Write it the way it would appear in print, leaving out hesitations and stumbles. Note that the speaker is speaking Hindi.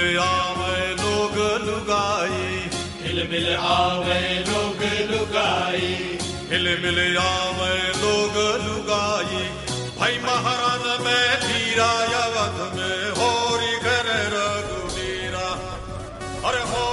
आवे लोग लुगाई, हिलमिल आवे लोग लुगाई, हिलमिल आवे लोग लुगाई। भाई महाराज में धीरा अवध में होरी घर रघुवीरा, अरे हो